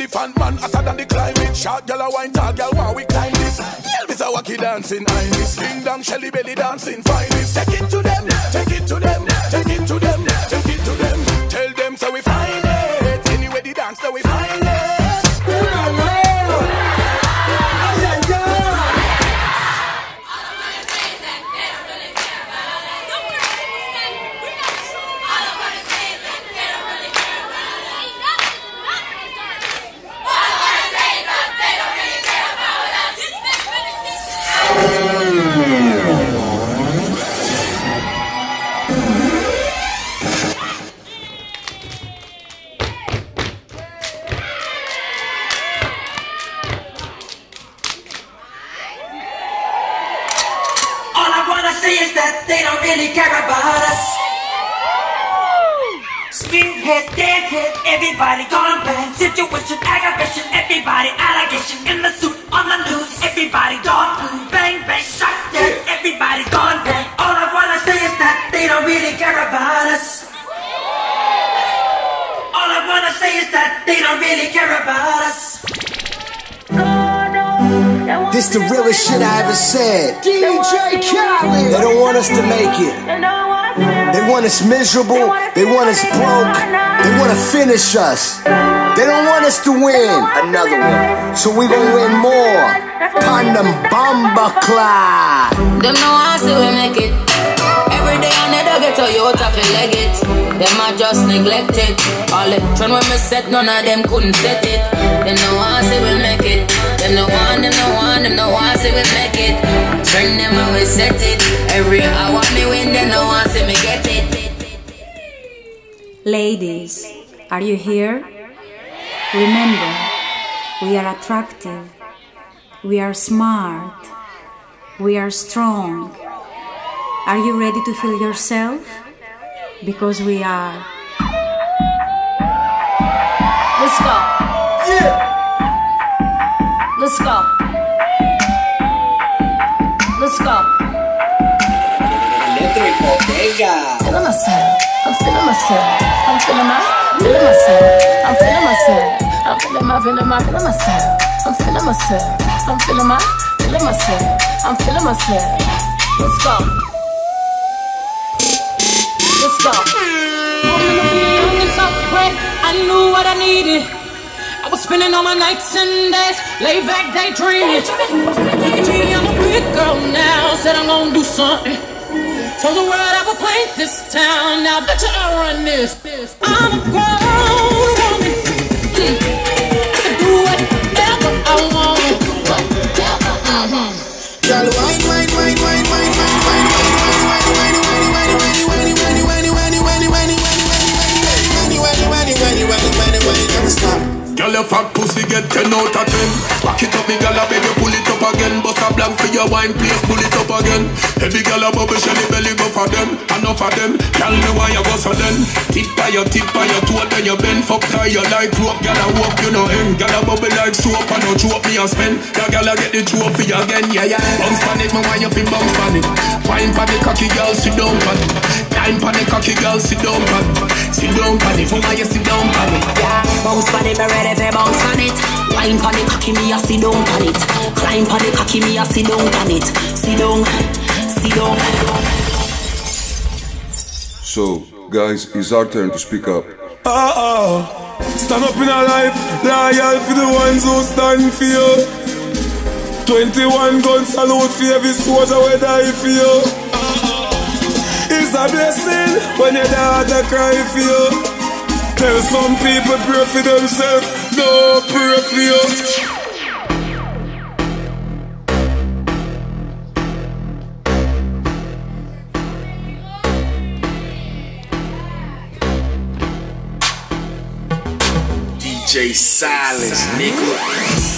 Elephant man hotter than the climate. Short girl a wine, tall girl while we climb this. Yell is a wacky dancing, I'm this. Ding dong, Shelly belly dancing, finest. Take it to them, take it to them, take it to them, take it to them. Tell them so we find it. Anyway the dance so we find it. They don't really care about us. Skinhead, deadhead, everybody gone bang. Situation, aggravation, everybody allegation. In the suit, on the news, everybody gone bang, bang, shot dead, everybody gone bang. All I wanna say is that they don't really care about us. All I wanna say is that they don't really care about us. This the realest shit I ever said. DJ Khaled. They don't want us to make it. They want us miserable. They want us broke. They want to finish us. They don't want us to win. Another one. So we gon' win more. Pandem Bomba Clyde. Them know I say we make it. Every day I need to get Toyota feel like it. Them are just neglected. All the trend when me set, none of them couldn't set it. Them know I say we make it. Them no one, them no one, them no one say we make it. Trend them when we set it. Every hour me win, them no one say me get it. Ladies, are you here? Remember, we are attractive. We are smart. We are strong. Are you ready to feel yourself? Because we are. Let's go. Yeah. Let's go. Let's go. Feeling myself. I'm feeling myself. I'm feeling myself. I'm feeling myself. I'm feeling myself. I'm feeling myself. I'm feeling myself. I'm feeling myself. Let's go. Let's go. I knew what I needed. I was spending all my nights and days, lay back daydreaming. I'm a big girl now, said I'm gonna do something. Told the world I would paint this town, now bet you I run this. I'm a grown woman. I can do whatever I want. Girl, wine, wine, wine, wine, wine, wine, wine, Girl, your fat pussy get 10 out of 10. Back it up, me girl, I beg you pull it up again. Bust a blank for your wine, please pull it up again. Every girl a bubble, shelly belly go for them. Enough of them, girl, me why you go so then. Tip by your toe, then you bend. Fuck tie your like rope, girl, I walk, you know end. Girl, a bubble like soap, and no choke me a spend. That girl, I get the trophy again, yeah, yeah. Bounce pan it, me why you feel bounce pan it. Wine pan the cocky girl, sit down pan it. Time pan the cocky girl, sit down pan it. Sit down pan it, for why you sit down pan it. Yeah, bounce pan it, me ready for bounce pan it. Wine pan the cocky, me a sit down pan it. Climb pan the cocky, me a sit down pan it. Sit down, sit down. So, guys, it's our turn to speak up. Stand up in our life, loyal for the ones who stand for you. 21 gun salute for every soldier we die for you. It's a blessing when your daughter cry for you. Tell some people pray for themselves, no pray for you. DJ Silence, nigga.